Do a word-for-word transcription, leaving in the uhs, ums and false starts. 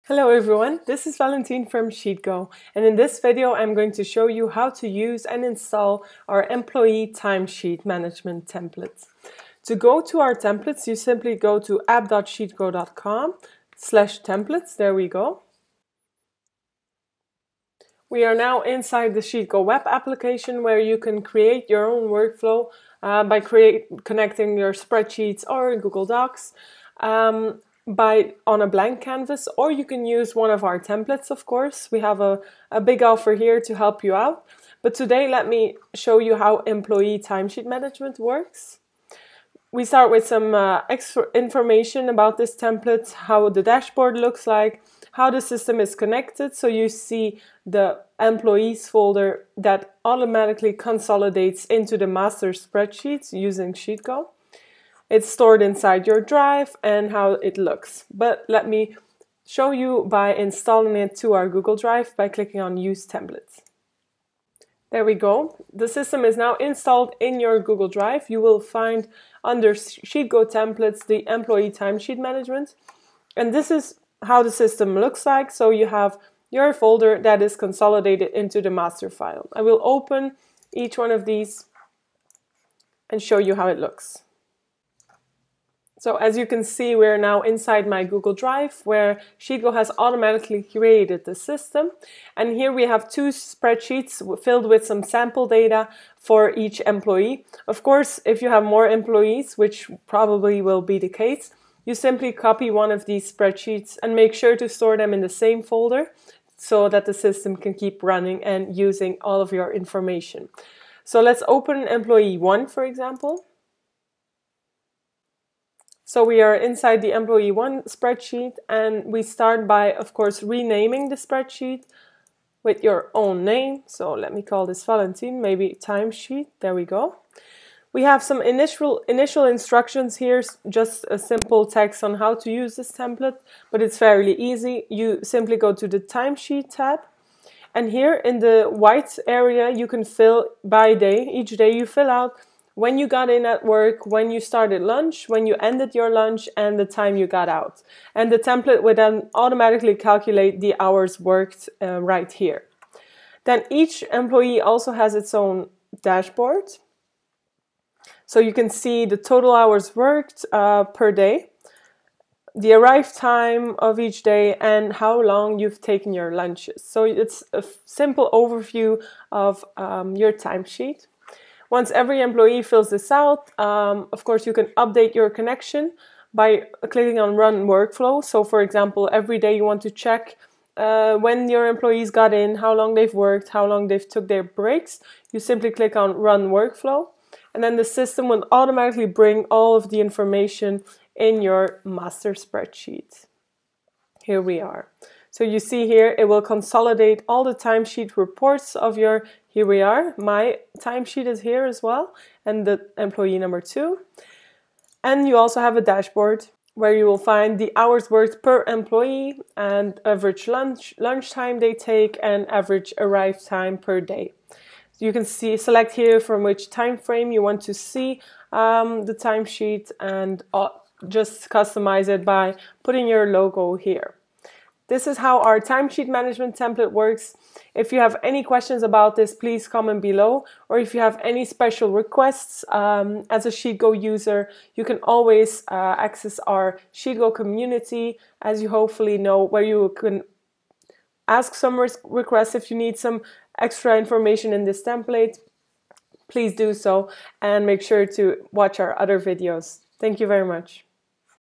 Hello everyone, this is Valentine from SheetGo, and in this video I'm going to show you how to use and install our employee timesheet management templates. To go to our templates, you simply go to app dot sheetgo dot com slash templates, there we go. We are now inside the SheetGo web application where you can create your own workflow uh, by create, connecting your spreadsheets or Google Docs. Um, by on a blank canvas, or you can use one of our templates, of course. We have a, a big offer here to help you out. But today let me show you how employee timesheet management works. We start with some uh, extra information about this template, how the dashboard looks like, how the system is connected, so you see the employees folder that automatically consolidates into the master spreadsheets using SheetGo. It's stored inside your drive and how it looks. But let me show you by installing it to our Google Drive by clicking on Use Templates. There we go. The system is now installed in your Google Drive. You will find under SheetGo Templates the Employee Timesheet Management. And this is how the system looks like. So you have your folder that is consolidated into the master file. I will open each one of these and show you how it looks. So as you can see, we're now inside my Google Drive where SheetGo has automatically created the system. And here we have two spreadsheets filled with some sample data for each employee. Of course, if you have more employees, which probably will be the case, you simply copy one of these spreadsheets and make sure to store them in the same folder so that the system can keep running and using all of your information. So let's open employee one, for example. So we are inside the employee one spreadsheet, and we start by, of course, renaming the spreadsheet with your own name. So let me call this Valentine, maybe timesheet. There we go. We have some initial initial instructions here, just a simple text on how to use this template, but it's fairly easy. You simply go to the timesheet tab, and here in the white area you can fill by day. Each day you fill out when you got in at work, when you started lunch, when you ended your lunch, and the time you got out. And the template would then automatically calculate the hours worked uh, right here. Then each employee also has its own dashboard. So you can see the total hours worked uh, per day, the arrive time of each day, and how long you've taken your lunches. So it's a simple overview of um, your timesheet. Once every employee fills this out, um, of course, you can update your connection by clicking on Run Workflow. So, for example, every day you want to check uh, when your employees got in, how long they've worked, how long they've took their breaks. You simply click on Run Workflow, and then the system will automatically bring all of the information in your master spreadsheet. Here we are. So you see here, it will consolidate all the timesheet reports of your, here we are, my timesheet is here as well, and the employee number two. And you also have a dashboard where you will find the hours worked per employee and average lunch, lunch time they take and average arrive time per day. So you can see, select here from which time frame you want to see um, the timesheet, and uh, just customize it by putting your logo here. This is how our timesheet management template works. If you have any questions about this, please comment below. Or if you have any special requests um, as a SheetGo user, you can always uh, access our SheetGo community, as you hopefully know, where you can ask some requests if you need some extra information in this template. Please do so, and make sure to watch our other videos. Thank you very much.